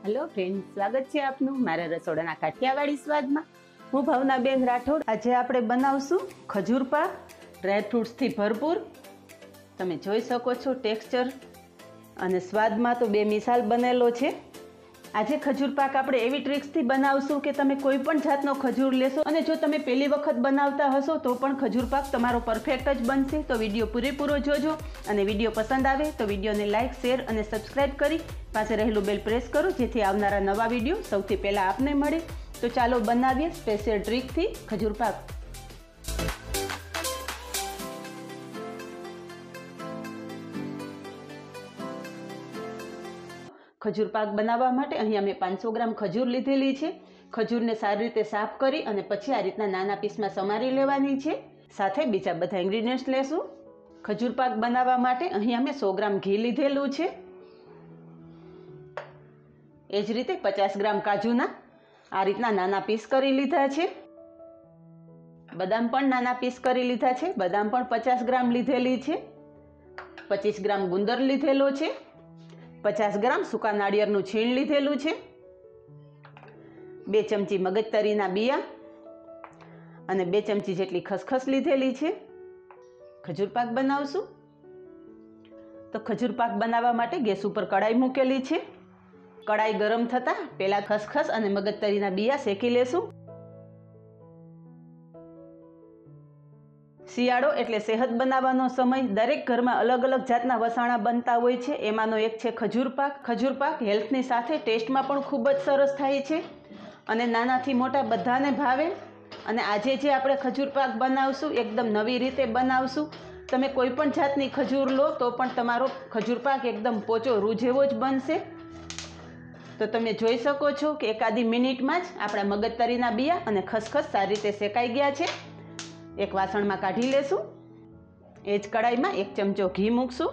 Hello friends, स्वागत है आपनु मारा रसोडाना काठियावाड़ी स्वादमां। हूँ भावनाबेन राठोड। आज आपणे बनावशुं खजूर पाक ड्राय फ्रूट्स थी भरपूर। तमे जोई शको छो टेक्सचर अने स्वादमां तो बेमिसाल बनेलो छे। आज खजूर पाक आपणे एवी ट्रिक्स थी बनावशुं के तमे कोई पण जातनो खजूर लेशो अने जो तमे पहली वखत बनावता हशो तो पण खजूर पाक तमारो परफेक्ट ज बनशे। तो विडियो पूरेपूरो जोजो अने विडियो पसंद आवे तो विडियोने लाइक शेर अने सब्सक्राइब करी पासे रहेलुं बेल प्रेस करो जेथी आवनारा नवा विडियो सौथी पहेला आपने मळे। तो चालो बनावीए स्पेशियल ट्रीक थी खजूर पाक। खजूर पाक बनावा माटे अहींया मैं 500 ग्राम खजूर लीधेली छे। खजूर ने सारी रीते साफ करी अने पछी आ रीतना नाना पीसमां समारी लेवानी छे। साथे बीजा बधा इन्ग्रीडियंट्स लेशुं। खजूर पाक बनावा माटे अहींया मैं 100 ग्राम घी लीधेलुं छे। ए ज रीते 50 ग्राम काजूना आ रीतना नाना पीस करी लीधा छे। बदाम पण नाना पीस करी लीधा छे। बदाम पण 50 ग्राम लीधेली छे। 25 ग्राम गुंदर लीधेलो छे। 50 ग्राम सूका नाळिયેરનું છીણ લીધેલું છે। 2 ચમચી મગજતરીના बिया અને 2 ચમચી જેટલી ખસખસ લીધેલી છે। ખજૂર પાક બનાવશું તો ખજૂર પાક બનાવવા માટે ગેસ ઉપર કડાઈ મૂકેલી છે। કડાઈ ગરમ થતા પહેલા ખસખસ અને મગજતરીના बिया શેકી લેશું। શિયાળો એટલે સેહત બનાવવાનો સમય। દરેક ઘરમાં અલગ અલગ જાતના વસાણા બનતા હોય છે। એમાંનો એક છે ખજૂર પાક। ખજૂર પાક હેલ્થની સાથે ટેસ્ટમાં પણ ખૂબ જ સરસ થાય છે અને નાનાથી મોટા બધાને ભાવે। અને આજે જે આપણે ખજૂર પાક બનાવશું એકદમ નવી રીતે બનાવશું। તમે કોઈ પણ જાતની ખજૂર લો તો પણ તમારો ખજૂર પાક એકદમ પોચો રૂ જેવો જ બનશે। તો તમે જોઈ શકો છો કે એકાદી મિનિટમાં જ આપણા મગજતરીના बिया અને ખસખસ સારી રીતે શેકાઈ ગયા છે। एक वासण में काढ़ी लेशुं। ए ज कढ़ाई में 1 चमचो घी मूकशुं।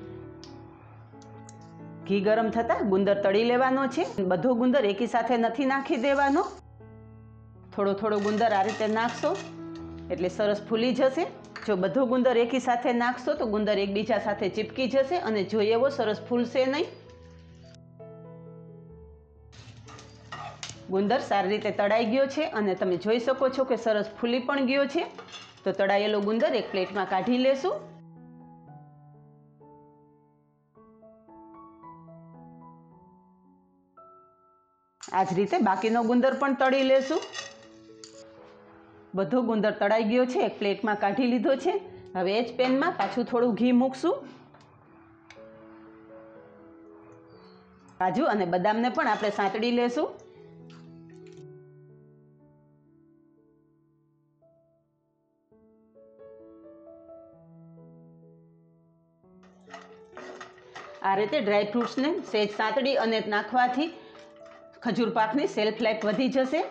घी गरम थता गुंदर तળી लेवानो छे। बधो गुंदर एकी साथे नथी नाखी देवानो। थोड़ो थोड़ो गुंदर आ रीते नाखशो एटले सरस फूली जशे। जो बधो गुंदर एकी साथे नाखशो तो गुंदर एकबीजा साथे चिपकी जशे अने जोईए एवो सरस फूलशे नहीं। गुंदर सारी रीते तळाई गयो छे अने तमे जोई शको छो के सरस फूली पण गयो छे। तो तळायेलो गुंदर एक प्लेट में काढी लेशुं। आज रीते बाकीनो गुंदर पण तળી लेशुं। बधो गुंदर तळाई गयो छे, एक प्लेट में काढी लीधो छे। हवे ए ज पेन में पाछुं थोड़ुं घी मूकशुं। काजू अने बदामने पण आपणे सांतળી लेशुं। आ रीते ड्राय फ्रूट्स ने सेज सातड़ी अने नाखवाथी खजूर पाकनी सेल्फ लाइफ वधी जशे।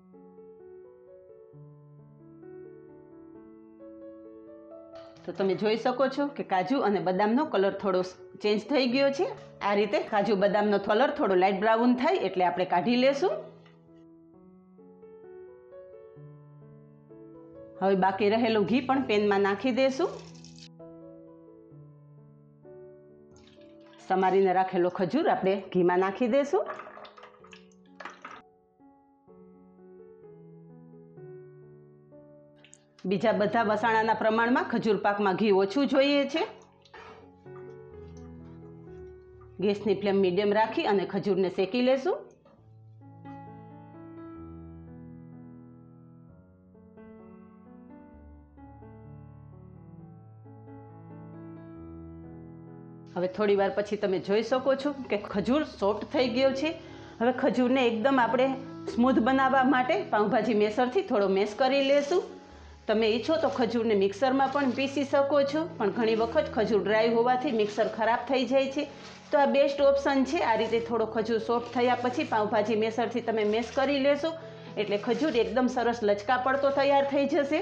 तो तमे जोई शको छो के काजू अने बदामनो कलर थोड़ो चेन्ज थई गयो छे। आ रीते काजू बदामनो कलर थोड़ो लाइट ब्राउन थाय एटले आपणे काढी लेशुं। हवे बाकी रहेलो घी पण पेन में नाखी देशुं। समारीने राखेलो खजूर आपणे घी में नाखी देशुं। बीजा बधा वसाणाना प्रमाण में खजूर पाक में घी ओछुं जोईए छे। गैसनी फ्लेम मीडियम राखी अने खजूर ने शेकी लेशुं। हवे थोड़ी वार पछी तमे जोई शको छो के खजूर सॉफ्ट थई गयो छे। हवे खजूर ने एकदम आपणे स्मूथ बनावा माटे पावभाजी मेसरथी थोड़ो मेस करी लेशुं। तमे ईच्छो तो खजूर ने मिक्सर में पण पीसी शको छो, पण घणी वखत खजूर ड्राय होवाथी मिक्सर खराब थई जाय छे। तो आ बेस्ट ऑप्शन छे। आ रीते थोड़ो खजूर सॉफ्ट थया पछी पावभाजी मेसरथी तमे मेस करी लेशो एटले खजूर एकदम सरस लचका पड़तो तैयार थई जशे।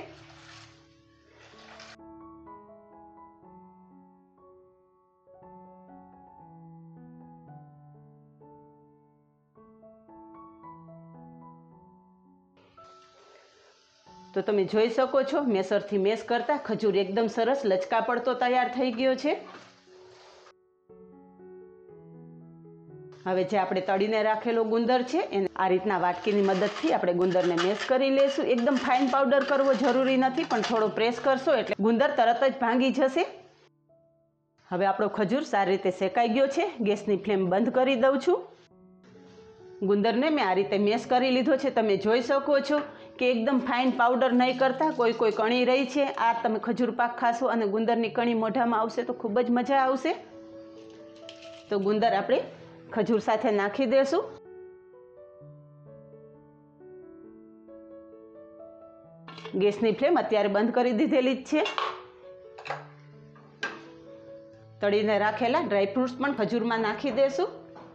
तो तमे जोई शको छो मेसरथी मेस करता खजूर एकदम सरस लचका पड़तो तैयार थई गयो छे। હવે જે આપણે તળીને રાખેલો ગુંદર છે એને આ રીતના વાટકીની મદદથી આપણે ગુંદરને મેશ કરી લેશું. એકદમ ફાઇન પાવડર કરવો જરૂરી નથી, પણ થોડો પ્રેસ કરશો એટલે ગુંદર તરત જ ભાંગી જશે. હવે આપણો ખજૂર સારી રીતે શેકાઈ ગયો છે. ગેસની ફ્લેમ બંધ કરી દઉં છું. ગુંદરને મેં આ રીતે મેશ કરી લીધો છે. તમે જોઈ શકો છો કે એકદમ ફાઇન પાવડર નહીં કરતા કોઈ કણી રહી છે. આ તમે ખજૂર પાક ખાશો અને ગુંદરની કણી મોઢામાં આવશે તો ખૂબ જ મજા આવશે. તો ગુંદર આપણે ખજૂર સાથે નાખી દેશું. ગેસની ફ્લેમ અત્યારે બંધ કરી દીધેલી જ છે. તળીને રાખેલા ડ્રાયફ્રૂટ્સ પણ ખજૂરમાં નાખી દેશું.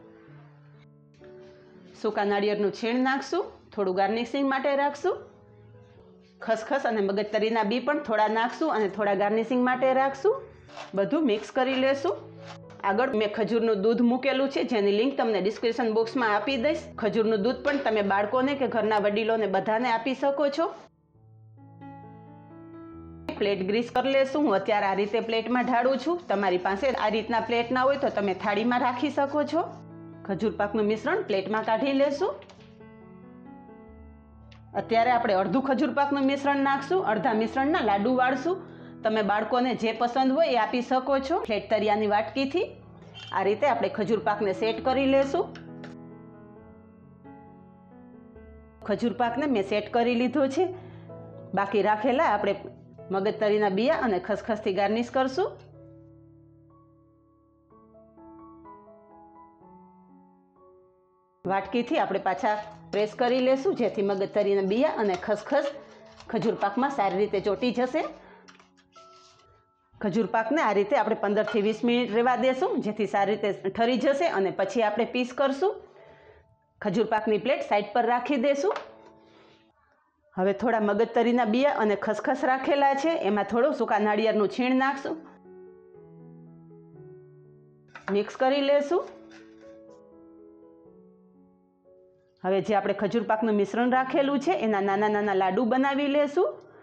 સૂકા નાળિયેરનું છીણ નાખશું. થોડું ગાર્નિશિંગ માટે રાખશું. ખસખસ અને મગજતરીના બી પણ થોડા નાખશું અને થોડા ગાર્નિશિંગ માટે રાખશું. બધું મિક્સ કરી લેશું. આગળ મેં ખજૂરનું દૂધ મૂકેલું છે, જેની લિંક તમને ડિસ્ક્રિપ્શન બોક્સમાં આપી દઈશ. ખજૂરનું દૂધ પણ તમે બાળકોને કે ઘરના વડીલોને બધાને આપી શકો છો. પ્લેટ ગ્રીસ કરી લેશું. હું અત્યારે આ રીતે પ્લેટમાં ઢાળું છું. તમારી પાસે આ રીતના પ્લેટ ના હોય તો તમે થાળીમાં રાખી શકો છો. ખજૂર પાકનું મિશ્રણ પ્લેટમાં કાઢી લેશું. અત્યારે આપણે અડધું ખજૂર પાકનું મિશ્રણ નાખશું. અડધા મિશ્રણના લાડુ વાળશું. તમે બાળકોને જે પસંદ હોય એ આપી શકો છો. ફ્લેટ તરિયાની વાટકીથી આ રીતે આપણે ખજૂર પાકને સેટ કરી લેશું. ખજૂર પાકને મેં સેટ કરી લીધો છે. બાકી રાખેલા આપણે મગજતરીના બિયા અને ખસખસથી ગાર્નિશ કરશું. વાટકીથી આપણે પાછા પ્રેસ કરી લેશું, જેથી મગજતરીના બિયા અને ખસખસ ખજૂર પાકમાં સારી રીતે ચોંટી જશે. ખજૂર પાકને આ રીતે આપણે 15 થી 20 મિનિટ રહેવા દેશું, જેથી સારી રીતે ઠરી જશે અને પછી આપણે પીસ કરશું. ખજૂર પાકની પ્લેટ સાઈડ પર રાખી દેશું. હવે થોડા મગજતરીના બિયા અને ખસખસ રાખેલા છે, એમાં થોડું સૂકા નાળિયેરનું છીણ નાખશું. મિક્સ કરી લેશું. હવે જે આપણે ખજૂર પાકનું મિશ્રણ રાખેલું છે એના નાના નાના લાડુ બનાવી લેશું.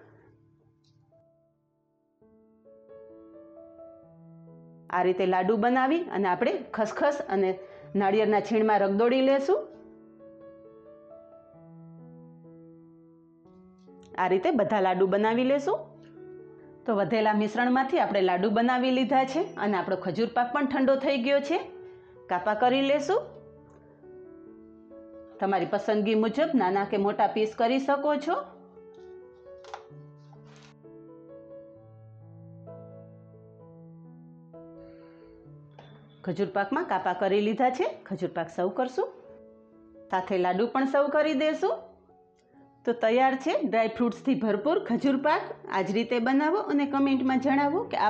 આ રીતે લાડુ બનાવી અને આપણે ખસખસ અને નાળિયેરના છીણમાં રગદોળી લેશું. આ રીતે બધા લાડુ બનાવી લેશું. તો વધેલા મિશ્રણમાંથી આપણે લાડુ બનાવી લીધા છે અને આપણો ખજૂર પાક પણ ઠંડો થઈ ગયો છે. કાપા કરી લેશું. તમારી પસંદગી મુજબ નાના કે મોટા પીસ કરી શકો છો. ખજૂર પાકમાં કાપા કરી લીધા છે. ખજૂર પાક સર્વ કરશું. સાથે લાડુ પણ સર્વ કરી દેશું. તો તૈયાર છે ડ્રાય ફ્રૂટ્સથી ભરપૂર ખજૂર પાક. આ જ રીતે બનાવો અને કમેન્ટમાં જણાવો કે